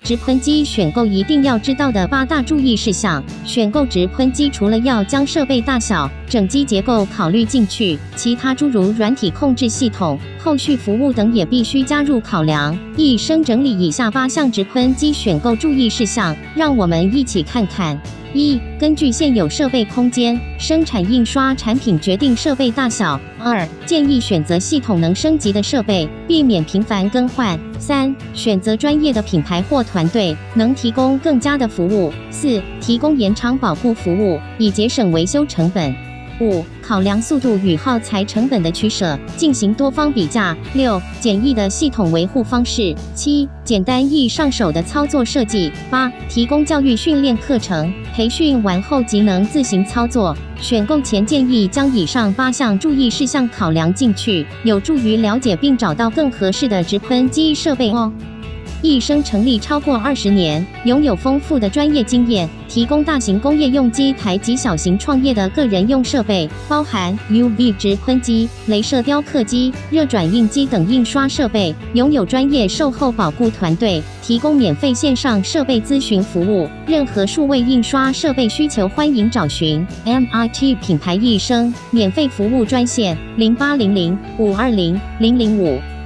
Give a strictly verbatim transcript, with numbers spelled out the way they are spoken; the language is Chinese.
直喷机选购一定要知道的八大注意事项。选购直喷机，除了要将设备大小、整机结构考虑进去，其他诸如软体控制系统、后续服务等也必须加入考量。一生整理以下八项直喷机选购注意事项，让我们一起看看。一、根据现有设备空间、生产印刷产品决定设备大小。二、建议选择系统能升级的设备，避免频繁更换。三、选择专业的品牌或团队，能提供更佳的服务。四、提供延长保护服务，以节省维修成本。五、考量速度与耗材成本的取舍，进行多方比价。六、简易的系统维护方式。七、简单易上手的操作设计。八、提供教育训练课程，培训完后即能自行操作。选购前建议将以上八项注意事项考量进去，有助于了解并找到更合适的直喷机设备哦。一生成立超过二十年，拥有丰富的专业经验，提供大型工业用机台及小型创业的个人用设备，包含 U V 直喷机、雷射雕刻机、热转印机等印刷设备，拥有专业售后保护团队，提供免费线上设备咨询服务。任何数位印刷设备需求，欢迎找寻 M I T 品牌一生免费服务专线零八零零五二零零零五。